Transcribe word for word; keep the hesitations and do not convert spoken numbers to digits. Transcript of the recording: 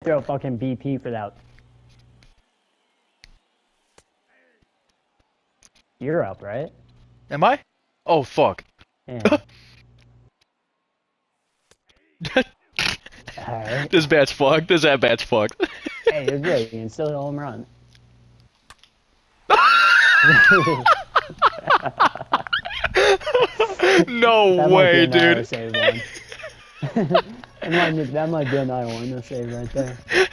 Throw fucking B P for that. You're up, right? Am I? Oh, fuck. Yeah. Alright. This bat's fucked. This at bat's fucked. Hey, you're good. You can still hit a home run. No that way, might be an dude. Save one. that, might be, that might be an I one to save right there.